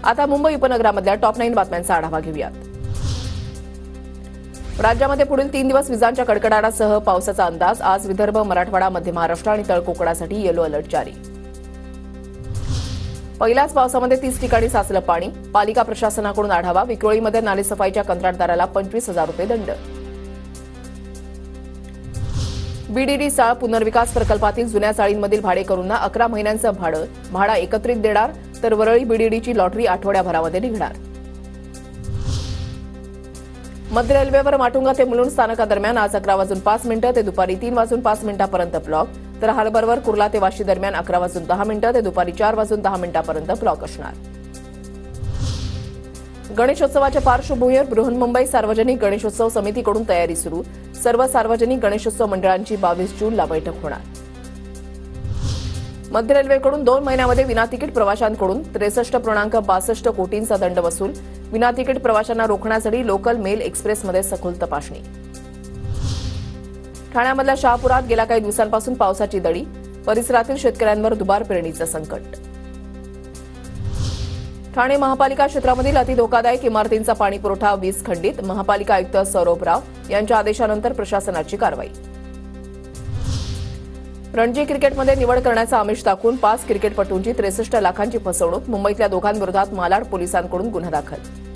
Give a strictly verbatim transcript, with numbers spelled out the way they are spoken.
आता Mumbai उपनगरामधल्या top nine बातम्यांचा आढावा घेऊयात। राज्यामध्ये पुढील तीन दिवस विजांच्या कडकडाटासह पावसाचा अंदाज। आज विदर्भ, मराठवाडा, मध्य महाराष्ट्र आणि तळ कोकणासाठी येलो अलर्ट जारी। पहिल्याच पावसामध्ये तीस ठिकाणी साचलं पाणी। पालिका प्रशासनाकडून आढावा। विक्रोळीमध्ये नालेसफाईच्या कंत्राटदाराला पंचवीस हजार रुपये दंड। बीडीडी चाळ पुनर्विकास प्रकल्पातील जुन्या चाळींमधील भाडेकरूंना अकरा महिन्यांचं भाडं भाडा एकत्रित देणार, तर वरळी बीडीडीची लॉटरी आठवड्याभरामध्ये निघणार। मध्य रेल्वेवर माटुंगा ते मुलुंड स्थानकादरम्यान आज अकरा वाजून पाच मिनिटं ते दुपारी तीन वाजून पाच मिनिटांपर्यंत ब्लॉक, तर हार्बरवर कुर्ला ते वाशी दरम्यान अकरा वाजून दहा मिनिटं ते दुपारी चार वाजून दहा मिनिटांपर्यंत ब्लॉक असणार। गणेशोत्सवाच्या पार्श्वभूमीवर बृहन्मुंबई सार्वजनिक गणेशोत्सव समितीकडून तयारी सुरू। सर्व सार्वजनिक गणेशोत्सव मंडळांची बावीस जूनला बैठक होणार। मध्य रेल्वेकडून दोन महिन्यामध्ये विनातिकीट प्रवाशांकडून त्रेसष्ट पूर्णांक बासष्ट कोटींचा दंड वसूल। विनातिकीट प्रवाशांना रोखण्यासाठी लोकल मेल एक्सप्रेसमध्ये सखोल तपासणी। ठाण्यामधल्या शहापुरात गेल्या काही दिवसांपासून पावसाची दडी। परिसरातील शेतकऱ्यांवर दुबार पेरणीचं संकट। ठाणे महापालिका क्षेत्रामधील अतिधोकादायक इमारतींचा पाणीपुरवठा वीज खंडित। महापालिका आयुक्त सौरभ राव यांच्या आदेशानंतर प्रशासनाची कारवाई। रणजी क्रिकेटमध्ये निवड करण्याचा आमिष दाखवून पाच क्रिकेटपटूंची त्रेसष्ट लाखांची फसवणूक। मुंबईतल्या दोघांविरोधात मालाड पोलिसांकडून गुन्हा दाखल।